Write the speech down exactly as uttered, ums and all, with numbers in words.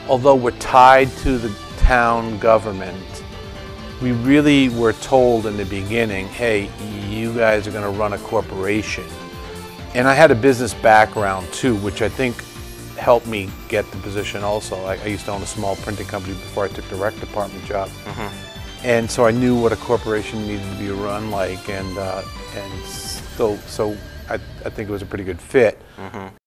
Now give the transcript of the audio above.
although we're tied to the town government, we really were told in the beginning, hey, you guys are going to run a corporation. And I had a business background too, which I think helped me get the position also. I, I used to own a small printing company before I took the rec department job. Mm-hmm. And so I knew what a corporation needed to be run like, and, uh, and so, so I, I think it was a pretty good fit. Mm-hmm.